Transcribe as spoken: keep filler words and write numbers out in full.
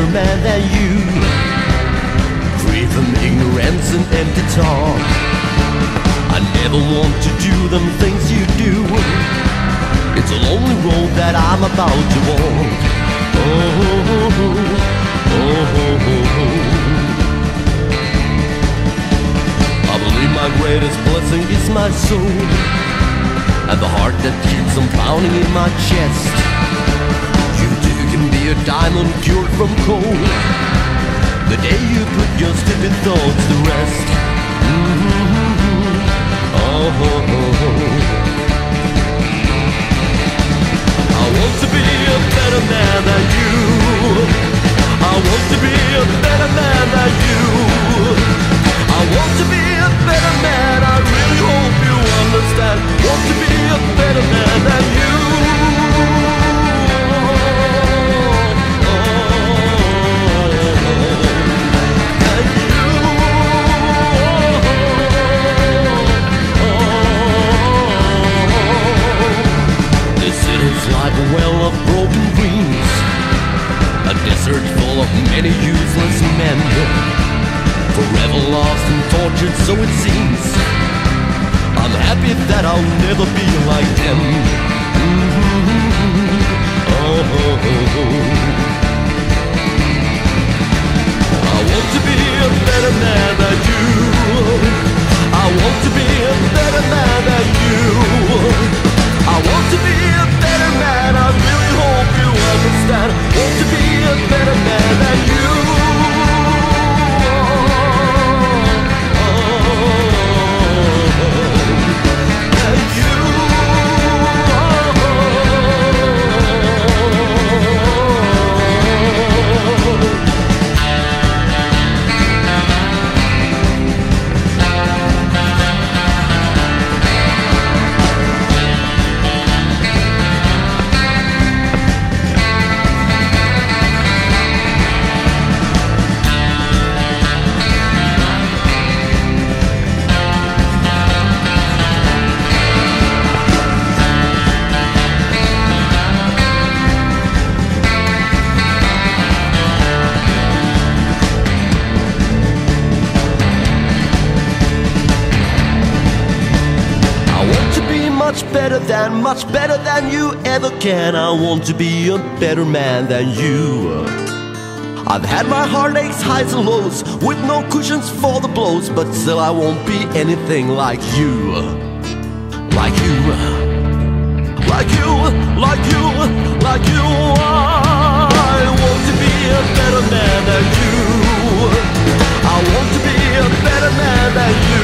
man than you. Free from ignorance and empty talk. I never want to do them things you do. It's a lonely road that I'm about to walk. Oh, oh, oh, oh, oh. I believe my greatest blessing is my soul, and the heart that keeps on pounding in my chest. You too can be a diamond cured from cold, the day you put your stupid thoughts to rest. Mm-hmm. Oh, oh, oh. I want to be a better man than you. I want to be a better man than you. I want to be a better man, I really hope you understand. Want to be a better man than you. This city's like a well of broken dreams, a desert full of many useless men, forever lost and tortured, so it seems. I'm happy that I'll never be like them. Mm-hmm. Oh, oh, oh, oh. I want to be a better man than you. I want to be a better man than you. I want to be a better man, I really hope you understand. Want to be a better man than you. Much better than, much better than you ever can. I want to be a better man than you. I've had my heartaches, highs and lows, with no cushions for the blows, but still I won't be anything like you. Like you. Like you, like you, like you. I want to be a better man than you. I want to be a better man than you.